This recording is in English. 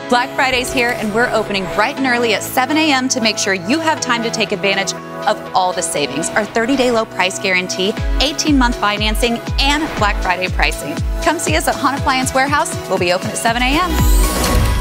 Black Friday's here, and we're opening bright and early at 7 a.m. to make sure you have time to take advantage of all the savings. Our 30-day low price guarantee, 18-month financing, and Black Friday pricing. Come see us at Hahn Appliance Warehouse. We'll be open at 7 a.m.